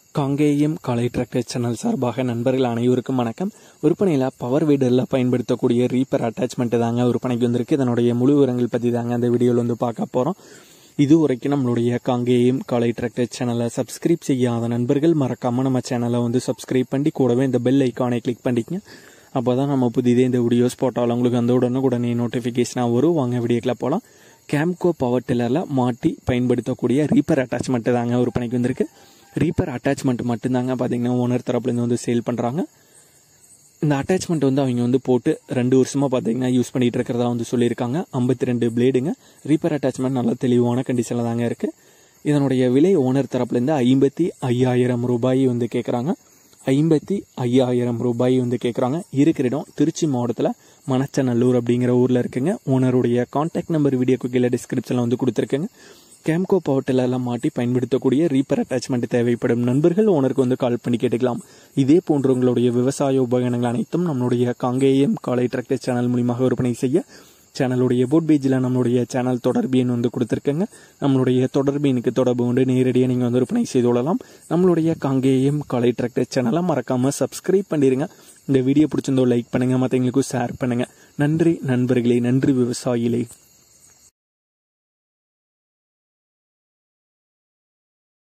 காங்கேயம் காலை tractor channel சார்பாக நண்பர்கள் அனைவருக்கும் வணக்கம். விற்பனையில் பவர் வீடரில் பயன்படுத்தக்கூடிய ரீப்பர் அட்டாச்மெண்ட் தாங்க விற்பனைக்கு வந்திருக்கு. இதனுடைய முழு விவரங்கள் பற்றி தாங்க அந்த வீடியோவில் பார்க்க போகிறோம். இது வரைக்கும் நம்மளுடைய காங்கேயம் காலை டிராக்டர் சேனலை சப்ஸ்கிரைப் செய்யாத நண்பர்கள் மறக்காமல் நம்ம சேனலை சப்ஸ்கிரைப் பண்ணி கூடவே இந்த பெல் ஐக்கானை கிளிக் பண்ணிக்கங்க. அப்போ தான் நம்ம புதிதே இந்த வீடியோஸ் போட்டாலும் உங்களுக்கு அந்த உடனே நோட்டிஃபிகேஷனாக வரும். வாங்க வீடியோக்கில் போகலாம். கேம்கோ பவர் டில்லரில் மாட்டி பயன்படுத்தக்கூடிய ரீப்பர் அட்டாச்மெண்ட் தாங்க விற்பனைக்கு வந்திருக்கு. ரீப்பர் அட்டாச்மெண்ட் மட்டும்தாங்க பார்த்தீங்கன்னா ஓனர் தரப்புலேருந்து சேல் பண்ணுறாங்க. இந்த அட்டாச்மெண்ட் அவங்க போட்டு 2 வருஷமாக பார்த்தீங்கன்னா யூஸ் பண்ணிகிட்டு இருக்கிறதா சொல்லியிருக்காங்க. 52 பிளேடுங்க. ரீப்பர் அட்டாச்மெண்ட் நல்ல தெளிவான கண்டிஷனில் தாங்க இருக்குது. இதனுடைய விலை ஓனர் தரப்புலேருந்து 55,000 ரூபாய் கேட்குறாங்க. 55,000 ரூபாய் கேட்குறாங்க. இருக்கிற இடம் திருச்சி மாவட்டத்தில் மணச்சநல்லூர் அப்படிங்கிற ஊரில் இருக்குங்க. ஓனருடைய கான்டாக்ட் நம்பர் வீடியோக்கு கீழே டிஸ்கிரிப்ஷனில் கொடுத்துருக்குங்க. கேம்கோ பவர் டில்லரில் மாட்டி பயன்படுத்தக்கூடிய ரீப்பர் அட்டாச்மெண்ட் தேவைப்படும் நண்பர்கள் ஓனருக்கு கால் பண்ணி கேட்டுக்கலாம். இதே போன்ற உங்களுடைய விவசாய உபகரணங்கள் அனைத்தும் நம்மளுடைய காங்கேயம் காலை டிராக்டர் சேனல் மூலியமாக விற்பனை செய்ய சேனலுடைய போட் பேஜில் நம்மளுடைய சேனல் தொடர்பு எண் கொடுத்துருக்கேங்க. நம்மளுடைய தொடர்பு எண்ணுக்கு தொடர்பு கொண்டு நேரடியாக நீங்கள் விற்பனை செய்து கொள்ளலாம். நம்மளுடைய காங்கேயம் காலை டிராக்டர் சேனலை மறக்காமல் சப்ஸ்கிரைப் பண்ணிடுங்க. இந்த வீடியோ பிடிச்சிருந்தோ லைக் பண்ணுங்கள், மற்றவங்களுக்கும் ஷேர் பண்ணுங்கள். நன்றி நண்பர்களே, நன்றி விவசாயிகளே.